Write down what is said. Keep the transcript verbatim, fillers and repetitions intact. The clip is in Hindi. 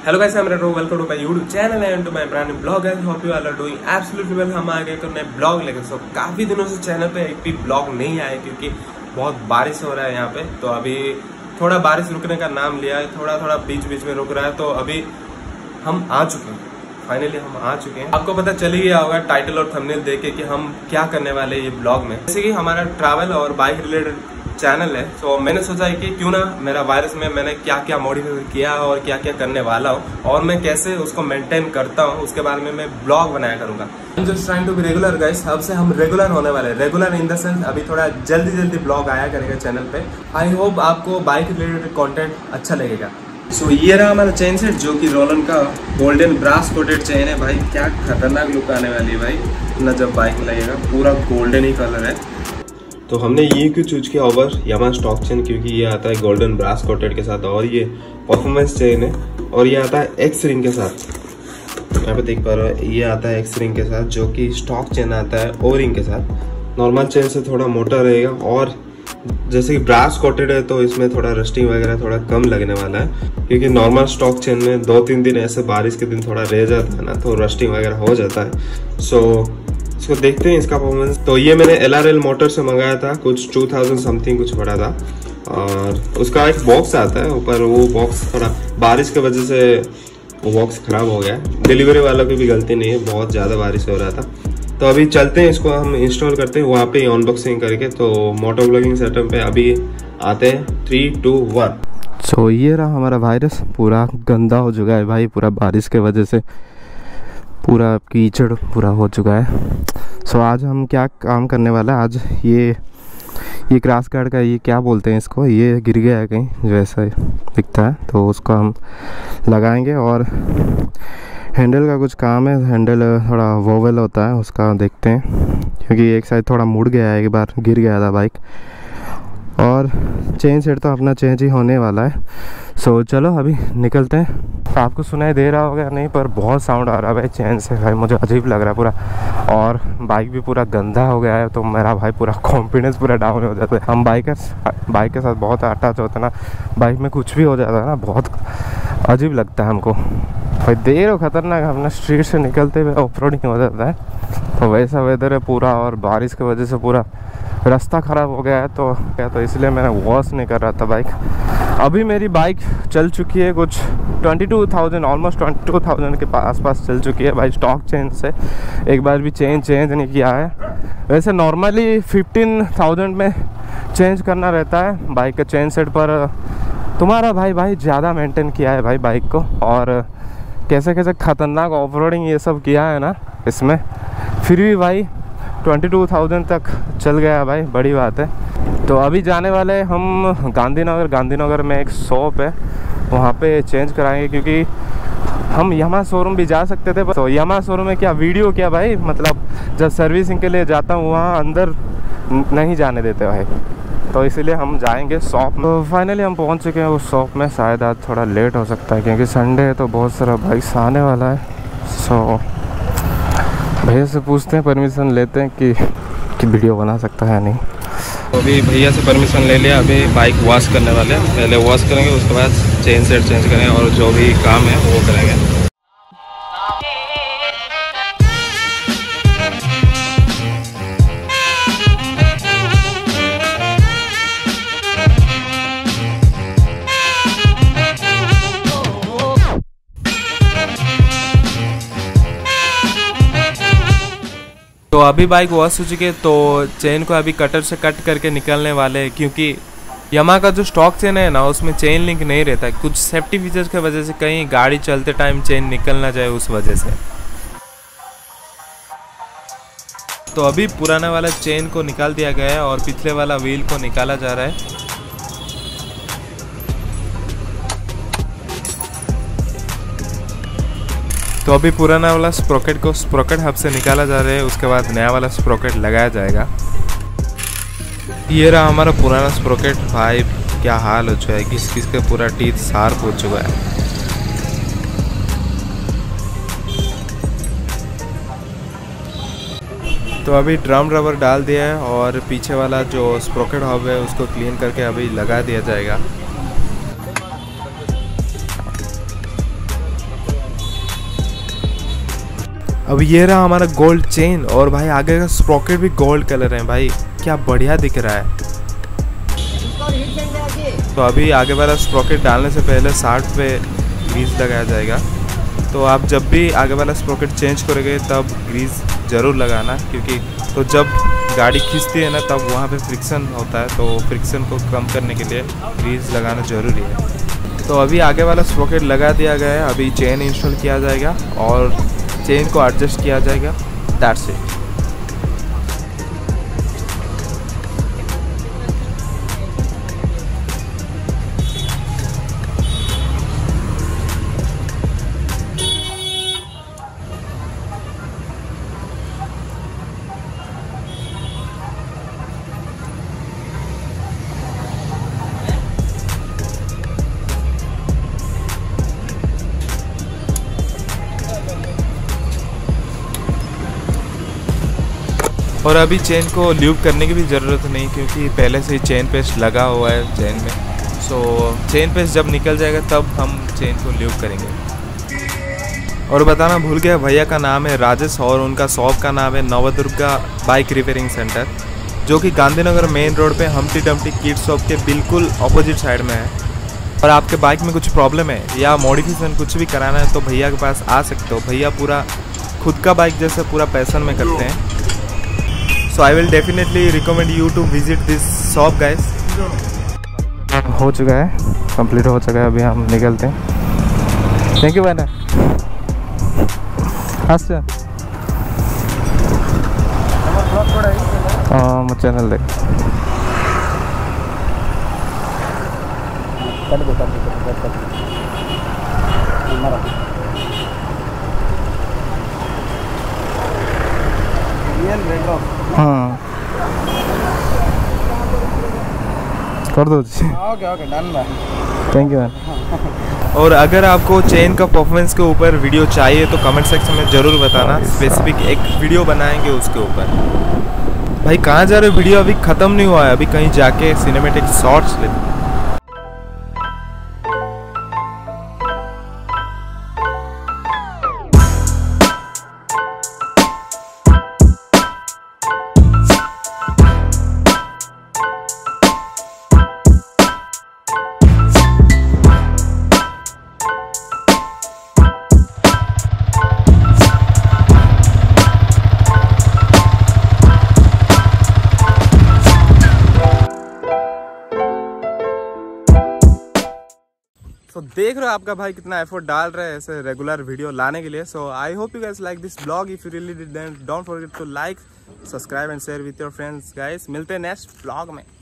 Hello guys, I'm Retro, welcome to my YouTube channel and to my brand new blog guys. Hope you all are doing absolutely well. हम आ गए तो नए ब्लॉग लेकर। सो काफी दिनों से चैनल पे एक भी ब्लॉग नहीं आया क्योंकि बहुत बारिश हो रहा है यहाँ पे। तो अभी थोड़ा बारिश रुकने का नाम लिया है, थोड़ा थोड़ा बीच बीच में रुक रहा है। तो अभी हम आ चुके हैं, फाइनली हम आ चुके हैं। आपको पता चल ही गया होगा टाइटल और थंबनेल देख के कि हम क्या करने वाले हैं ये ब्लॉग में। जैसे कि हमारा ट्रैवल और बाइक रिलेटेड चैनल है, तो मैंने सोचा है कि क्यों ना मेरा वायरस में मैंने क्या क्या मॉडिफाई किया और क्या क्या करने वाला हूँ और मैं कैसे उसको मेंटेन करता हूँ उसके बारे में मैं ब्लॉग बनाया करूंगा। Just trying to be regular guys. अब से हम रेगुलर होने वाले हैं, रेगुलर इन द सेंस अभी थोड़ा जल्दी जल्दी ब्लॉग आया करेगा चैनल पे। आई होप आपको बाइक रिलेटेड कॉन्टेंट अच्छा लगेगा। सो so, ये रहा हमारा चेन सेट जो कि रोलन का गोल्डन ब्रास कोटेड चेन है। भाई क्या खतरनाक लुक आने वाली है भाई ना, जब बाइक में लगेगा पूरा गोल्डन ही कलर है। तो हमने ये क्यों चूज किया ओवर यामा स्टॉक चेन, क्योंकि ये आता है गोल्डन ब्रास कोटेड के साथ और ये परफॉर्मेंस चेन है और ये आता है एक्स रिंग के साथ। यहाँ पे देख पा रहे हो ये आता है एक्स रिंग के साथ, जो कि स्टॉक चेन आता है ओ रिंग के साथ। नॉर्मल चेन से थोड़ा मोटा रहेगा और जैसे कि ब्रास कोटेड है तो इसमें थोड़ा रस्टिंग वगैरह थोड़ा कम लगने वाला है, क्योंकि नॉर्मल स्टॉक चेन में दो तीन दिन ऐसे बारिश के दिन थोड़ा रह जाता है ना, तो रस्टिंग वगैरह हो जाता है। सो इसको देखते हैं इसका परफॉर्मेंस। तो ये मैंने एल आर एल मोटर से मंगाया था, कुछ टू थाउजेंड समथिंग कुछ पड़ा था और उसका एक बॉक्स आता है ऊपर। वो बॉक्स थोड़ा बारिश की वजह से वो बॉक्स खराब हो गया। डिलीवरी वालों की भी गलती नहीं है, बहुत ज़्यादा बारिश हो रहा था। तो अभी चलते हैं, इसको हम इंस्टॉल करते हैं वहाँ पे अनबॉक्सिंग करके। तो मोटो ब्लॉगिंग सेटअप पे अभी आते हैं, थ्री टू वन। सो ये रहा हमारा वायरस, पूरा गंदा हो चुका है भाई, पूरा बारिश के वजह से पूरा कीचड़ पूरा हो चुका है। सो आज हम क्या काम करने वाला है, आज ये ये क्रॉस गार्ड का ये क्या बोलते हैं इसको, ये गिर गया है कहीं जो ऐसा दिखता है, तो उसको हम लगाएंगे। और हैंडल का कुछ काम है, हैंडल थोड़ा वोवल होता है उसका देखते हैं, क्योंकि एक साइड थोड़ा मुड़ गया है, एक बार गिर गया था बाइक। और चेन सेट तो अपना चेंज ही होने वाला है। सो चलो अभी निकलते हैं। आपको सुनाई दे रहा होगा नहीं, पर बहुत साउंड आ रहा है भाई चेन से, भाई मुझे अजीब लग रहा है पूरा। और बाइक भी पूरा गंदा हो गया है, तो मेरा भाई पूरा कॉन्फिडेंस पूरा डाउन हो जाता है। हम बाइकर्स बाइक के साथ बहुत अटैच होते हैं ना, बाइक में कुछ भी हो जाता है ना, बहुत अजीब लगता है हमको भाई। देर हो खतरनाक, हमने स्ट्रीट से निकलते हुए ऑफ रोडिंग हो जाता है। तो वैसा वेदर है पूरा, और बारिश की वजह से पूरा रास्ता ख़राब हो गया है, तो क्या तो इसलिए मैंने वॉश नहीं कर रहा था बाइक। अभी मेरी बाइक चल चुकी है कुछ twenty two thousand almost twenty two thousand के आसपास चल चुकी है भाई, स्टॉक चेंज से। एक बार भी चेंज चेंज नहीं किया है। वैसे नॉर्मली फिफ्टीन थाउजेंड में चेंज करना रहता है बाइक के चेन सेट पर। तुम्हारा भाई भाई ज़्यादा मेंटेन किया है भाई बाइक को, और कैसे कैसे ख़तरनाक ऑफ रोडिंग ये सब किया है ना इसमें, फिर भी भाई ट्वेंटी टू थाउजेंड तक चल गया भाई, बड़ी बात है। तो अभी जाने वाले हम गांधीनगर। गांधीनगर में एक शॉप है, वहाँ पे चेंज कराएंगे, क्योंकि हम यामा शोरूम भी जा सकते थे। तो यामा शोरूम में क्या वीडियो क्या भाई, मतलब जब सर्विसिंग के लिए जाता हूँ वहाँ अंदर नहीं जाने देते भाई, तो इसीलिए हम जाएंगे शॉप में। तो फाइनली हम पहुँच चुके हैं उस शॉप में। शायद आज थोड़ा लेट हो सकता है क्योंकि संडे है, तो बहुत सारा बाइक्स आने वाला है। सो भैया से पूछते हैं, परमिशन लेते हैं कि कि वीडियो बना सकता है नहीं। तो अभी भैया से परमिशन ले लिया, अभी बाइक वॉश करने वाले हैं। पहले वॉश करेंगे, उसके बाद चेन सेट चेंज करेंगे और जो भी काम है वो करेंगे। तो अभी बाइक वॉश हो चुकी है, तो चेन को अभी कटर से कट करके निकलने वाले हैं, क्योंकि यामा का जो स्टॉक चेन है ना उसमें चेन लिंक नहीं रहता, कुछ सेफ्टी फीचर्स की वजह से कहीं गाड़ी चलते टाइम चेन निकल ना जाए उस वजह से। तो अभी पुराना वाला चेन को निकाल दिया गया है और पिछले वाला व्हील को निकाला जा रहा है। तो अभी पुराना वाला स्प्रोकेट को स्प्रोकेट हब से निकाला जा रहा है, उसके बाद नया वाला स्प्रोकेट लगाया जाएगा। ये रहा हमारा पुराना स्प्रोकेट। भाई क्या हाल हो चुका है, किस किस का पूरा टीथ शार्प हो चुका है। तो अभी ड्रम रबर डाल दिया है और पीछे वाला जो स्प्रोकेट हब है उसको क्लीन करके अभी लगा दिया जाएगा। अब ये रहा हमारा गोल्ड चेन और भाई आगे का स्प्रॉकेट भी गोल्ड कलर है भाई, क्या बढ़िया दिख रहा है। तो अभी आगे वाला स्प्रॉकेट डालने से पहले साठ पे ग्रीस लगाया जाएगा। तो आप जब भी आगे वाला स्प्रॉकेट चेंज करोगे तब ग्रीस ज़रूर लगाना, क्योंकि तो जब गाड़ी खींचती है ना तब वहाँ पे फ्रिक्शन होता है, तो फ्रिक्शन को कम करने के लिए ग्रीस लगाना ज़रूरी है। तो अभी आगे वाला स्प्रॉकेट लगा दिया गया है, अभी चेन इंस्टॉल किया जाएगा और चेन को एडजस्ट किया जाएगा, दैट्स इट। और अभी चेन को ल्यूब करने की भी ज़रूरत नहीं, क्योंकि पहले से ही चेन पेस्ट लगा हुआ है चेन में। सो चेन पेस्ट जब निकल जाएगा तब हम चेन को ल्यूब करेंगे। और बताना भूल गया, भैया का नाम है राजेश और उनका शॉप का नाम है नवदुर्गा बाइक रिपेयरिंग सेंटर, जो कि गांधीनगर मेन रोड पे हमटी डमटी किड शॉप के बिल्कुल अपोजिट साइड में है। और आपके बाइक में कुछ प्रॉब्लम है या मॉडिफिकेशन कुछ भी कराना है तो भैया के पास आ सकते हो। भैया पूरा खुद का बाइक जैसे पूरा पैशन में करते हैं। So I will definitely recommend you to visit this shop guys. हो चुका है, कंप्लीट हो चुका है, अभी हम निकलते हैं। थैंक यू भाई ना। अच्छा हाँ मैं चैनल देख हाँ कर दो। ओके ओके डन भाई, थैंक यू। और अगर आपको चेन का परफॉर्मेंस के ऊपर वीडियो चाहिए तो कमेंट सेक्शन में ज़रूर बताना, स्पेसिफिक एक वीडियो बनाएंगे उसके ऊपर। भाई कहाँ जा रहे हो? वीडियो अभी ख़त्म नहीं हुआ है, अभी कहीं जाके सिनेमेटिक शॉट्स लेते हैं। तो देख रहे हो आपका भाई कितना एफर्ट डाल रहा है ऐसे रेगुलर वीडियो लाने के लिए। So I hope you guys like this blog. If you really did then don't forget to like, subscribe and share with your friends guys. मिलते हैं नेक्स्ट ब्लॉग में।